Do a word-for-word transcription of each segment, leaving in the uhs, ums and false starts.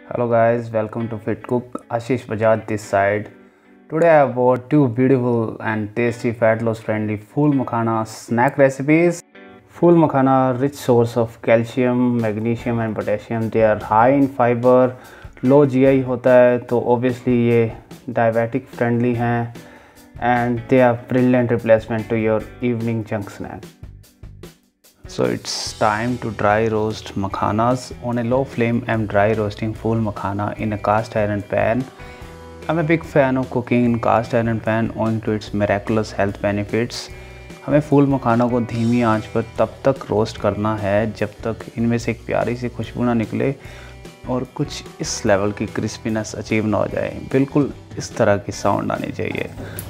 Hello guys, welcome to Fit Cook. Ashish Bajaj this side. Today I have brought two beautiful and tasty fat loss friendly full makhana snack recipes. Full makhana rich source of calcium, magnesium and potassium. They are high in fiber, low G I होता है तो obviously ये diabetic friendly हैं and they are brilliant replacement to your evening junk snack. So it's time to dry roast makhanas. On a low flame I'm dry roasting full makhana in a cast iron pan. I'm a big fan of cooking in cast iron pan owing to its miraculous health benefits. हमें फूल मखाना को धीमी आंच पर तब तक roast करना है जब तक इनमें से एक प्यारी सी खुशबू ना निकले और कुछ इस लेवल की क्रिस्पीनेस अचीव ना हो जाए। बिल्कुल इस तरह की साउंड आनी चाहिए।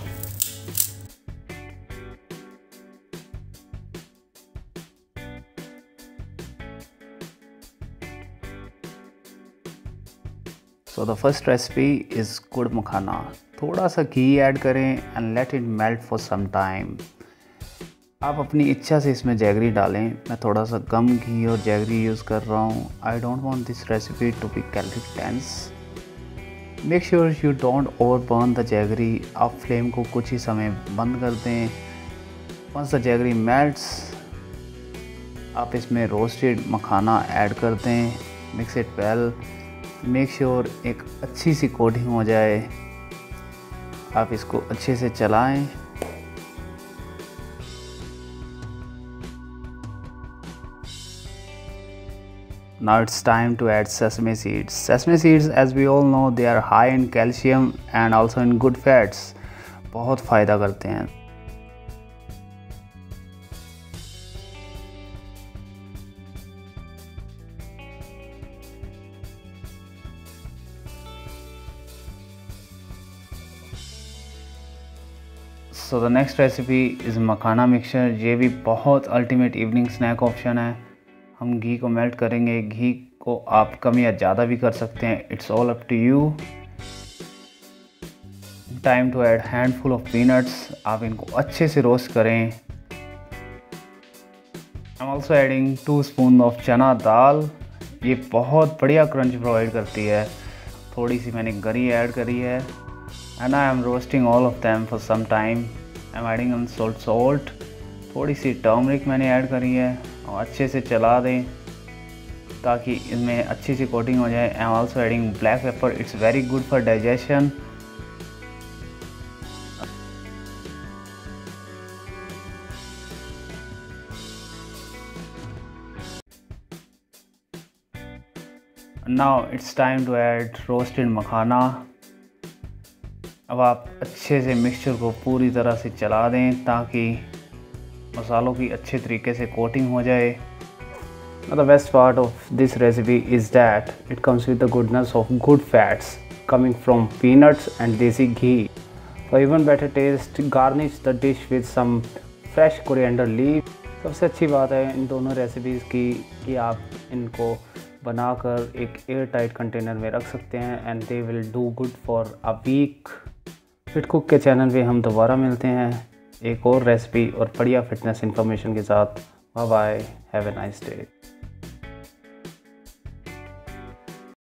So the first recipe is गुड़ मखाना। थोड़ा सा घी ऐड करें and let it melt for some time. आप अपनी इच्छा से इसमें जैगरी डालें। मैं थोड़ा सा कम घी और जैगरी यूज़ कर रहा हूँ। I don't want this recipe to be calorie dense. Make sure you don't overburn the jaggery. आप फ्लेम को कुछ ही समय बंद कर दें। Once the jaggery melts, आप इसमें रोस्टेड मखाना ऐड कर दें। Mix it well. Make sure sure एक अच्छी सी कोटिंग हो जाए। आप इसको अच्छे से चलाएं। Now it's time to add sesame seeds. Sesame seeds, as we all know, they are high in calcium and also in good fats. बहुत फ़ायदा करते हैं। So the next recipe is makhana mixture. ये भी बहुत अल्टीमेट इवनिंग स्नैक ऑप्शन है। हम घी को मेल्ट करेंगे। घी को आप कम या ज़्यादा भी कर सकते हैं, it's all up to you. Time to add handful of peanuts. आप इनको अच्छे से रोस्ट करें। I am also adding two spoon of chana dal. ये बहुत बढ़िया क्रंच प्रोवाइड करती है। थोड़ी सी मैंने गरी ऐड करी है। and I am roasting all of them for some time. I am adding on salt salt. थोड़ी सी टर्मरिक मैंने ऐड करी है और अच्छे से चला दें ताकि इसमें अच्छी सी कोटिंग हो जाए। I am also adding black pepper. It's very good for digestion. Now it's time to add roasted makhana. अब आप अच्छे से मिक्सचर को पूरी तरह से चला दें ताकि मसालों की अच्छे तरीके से कोटिंग हो जाए। The best part of this recipe is that it comes with the goodness of good fats coming from peanuts and desi ghee. For even better taste, garnish the dish with some fresh coriander leaf. सबसे अच्छी बात है इन दोनों recipes की कि आप इनको बनाकर एक एयर टाइट कंटेनर में रख सकते हैं and they will do good for a week. Fit Cook के चैनल पे हम दोबारा मिलते हैं एक और रेसिपी और बढ़िया फिटनेस इन्फॉर्मेशन के साथ। Bye bye, have a nice day.